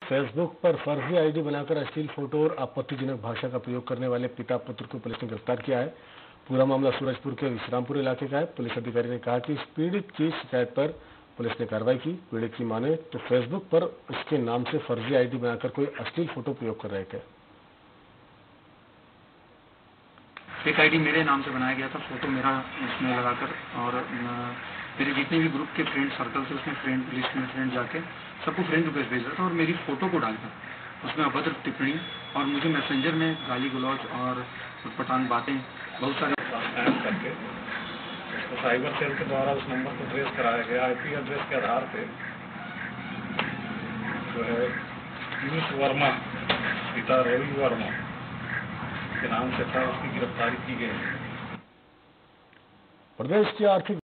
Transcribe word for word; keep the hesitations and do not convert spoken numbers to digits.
Facebook पर फर्जी ID बनाकर अश्लील फोटो और आपत्तिजनक भाषा का प्रयोग करने वाले पिता पुत्र को पुलिस ने गिरफ्तार किया है। पूरा मामला सूरजपुर के विश्रामपुर इलाके का है। पुलिस अधिकारी ने कहा कि इस पीड़ित की शिकायत पर पुलिस ने कार्रवाई की। पीड़ित की माने तो फेसबुक पर उसके नाम से फर्जी आईडी बनाकर कोई अश्लील फोटो प्रयोग कर रहे थे। एक आईडी मेरे नाम से बनाया गया था, फोटो मेरा उसमें लगाकर, और मेरे जितने भी ग्रुप के फ्रेंड सर्कल से उसमें फ्रेंड लिस्ट में फ्रेंड जाके सबको फ्रेंड रिक्वेस्ट भेज रहा था और मेरी फोटो को डालकर उसमें अभद्र टिप्पणी और मुझे मैसेंजर में गाली गलौज और उटपटांग बातें बहुत सारे करके उसको साइबर सेल के द्वारा उस नंबर को ट्रेस कराया गया। आईपी एड्रेस के आधार पे जो है पीयूष वर्मा पिता रवि वर्मा के नाम से था, उसकी गिरफ्तारी की गई। प्रदेश की आर्थिक